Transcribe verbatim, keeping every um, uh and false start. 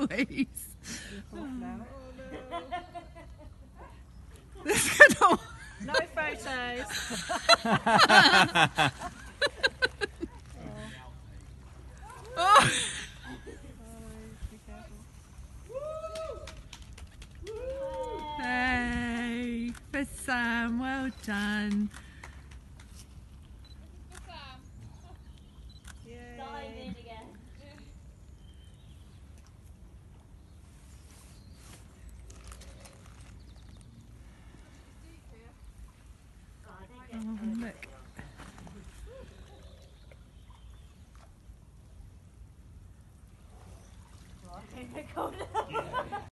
Louise. Oh, no. Oh, No photos. oh. Hey, for Sam, well done. Yay. Oh, look. Oh, I think they're cold.